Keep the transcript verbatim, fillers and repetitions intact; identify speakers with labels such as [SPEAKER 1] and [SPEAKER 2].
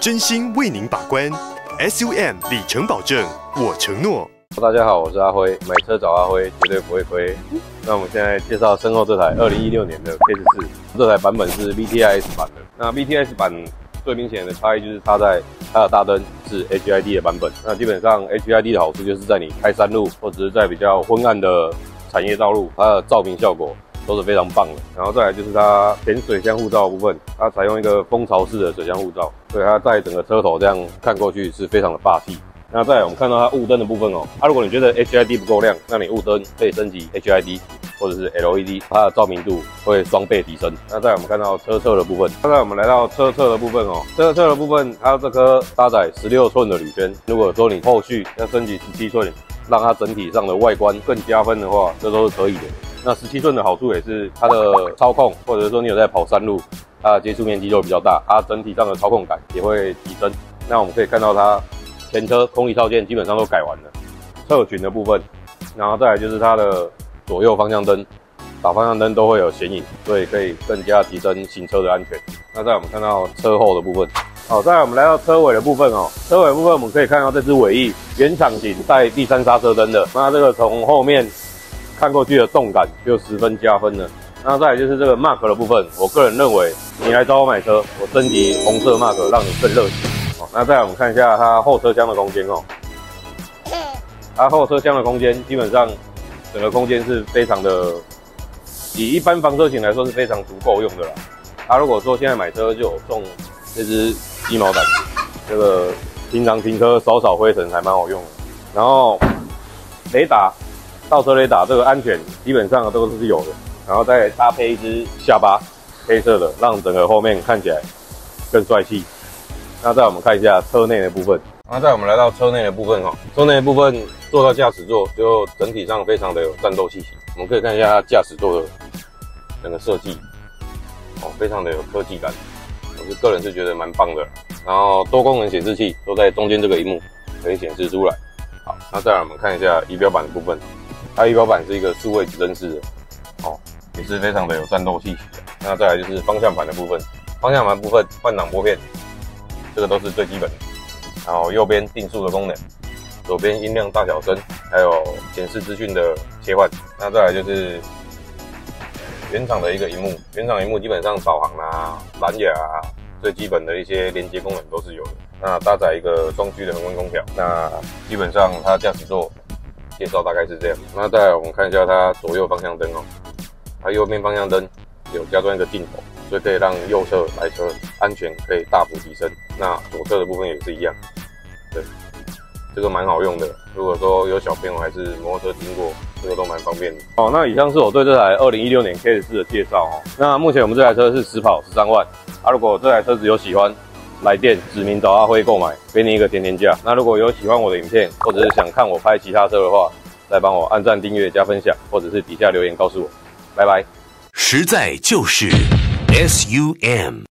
[SPEAKER 1] 真心为您把关。S U M 里程保证，我承诺。
[SPEAKER 2] 大家好，我是阿辉，买车找阿辉，绝对不会亏。那我们现在介绍身后这台二零一六年的 K 十四，这台版本是 V T I S 版的。那 V T I S 版最明显的差异就是它在它的大灯是 H I D 的版本。那基本上 H I D 的好处就是在你开山路或者是在比较昏暗的产业道路，它的照明效果都是非常棒的。然后再来就是它前水箱护罩的部分，它采用一个蜂巢式的水箱护罩，所以它在整个车头这样看过去是非常的霸气。那再来我们看到它雾灯的部分哦，啊，如果你觉得 H I D 不够亮，那你雾灯可以升级 H I D 或者是 L E D， 它的照明度会双倍提升。那再来我们看到车侧的部分，再来我们来到车侧的部分哦，车侧的部分它这颗搭载十六寸的铝圈，如果说你后续要升级十七寸，让它整体上的外观更加分的话，这都是可以的。那十七寸的好处也是它的操控，或者说你有在跑山路，它的接触面积就比较大，它整体上的操控感也会提升。那我们可以看到它前车空力套件基本上都改完了，侧裙的部分，然后再来就是它的左右方向灯，打方向灯都会有显影，所以可以更加提升行车的安全。那再来我们看到车后的部分，好，再来我们来到车尾的部分哦，车尾的部分我们可以看到这支尾翼原厂型带第三刹车灯的，那这个从后面看过去的动感就十分加分了。那再来就是这个 Mark 的部分，我个人认为你来找我买车，我升级红色 Mark 让你更热情。好，那再来我们看一下它后车厢的空间哦，它后车厢的空间基本上整个空间是非常的，以一般房车型来说是非常足够用的啦。它、啊、如果说现在买车就有送这只鸡毛掸子，这个平常停车扫扫灰尘还蛮好用的。然后雷达。倒车雷达这个安全基本上都是有的，然后再搭配一只下巴黑色的，让整个后面看起来更帅气。那再我们看一下车内的部分，那再我们来到车内的部分哦，车内的部分坐到驾驶座就整体上非常的有战斗气息。我们可以看一下它驾驶座的整个设计，哦，非常的有科技感，我是个人是觉得蛮棒的。然后多功能显示器都在中间这个萤幕可以显示出来。好，那再来我们看一下仪表板的部分。它仪表板是一个数位指针式的，哦，也是非常的有战斗气息的。那再来就是方向盘的部分，方向盘部分换挡拨片，这个都是最基本的。然后右边定速的功能，左边音量大小声，还有显示资讯的切换。那再来就是原厂的一个萤幕，原厂萤幕基本上导航啊、蓝牙啊，最基本的一些连接功能都是有的。那搭载一个双区的恒温空调，那基本上它驾驶座介绍大概是这样。那再来我们看一下它左右方向灯哦，它右边方向灯有加装一个镜头，所以可以让右侧来车安全可以大幅提升。那左侧的部分也是一样，对，这个蛮好用的。如果说有小朋友还是摩托车经过，这个都蛮方便的。好，那以上是我对这台二零一六年 K 十四的介绍哦。那目前我们这台车是实跑十三万，啊，如果这台车子有喜欢，来电指名找阿辉购买，给你一个甜甜价。那如果有喜欢我的影片，或者是想看我拍其他车的话，再帮我按赞、订阅、加分享，或者是底下留言告诉我。拜拜。
[SPEAKER 1] 实在就是 S U M。